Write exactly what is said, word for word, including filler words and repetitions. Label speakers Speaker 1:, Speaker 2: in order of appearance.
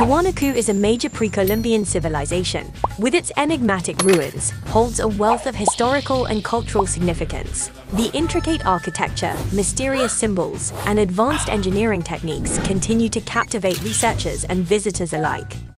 Speaker 1: Tiwanaku is a major pre-Columbian civilization. With its enigmatic ruins, holds a wealth of historical and cultural significance. The intricate architecture, mysterious symbols, and advanced engineering techniques continue to captivate researchers and visitors alike.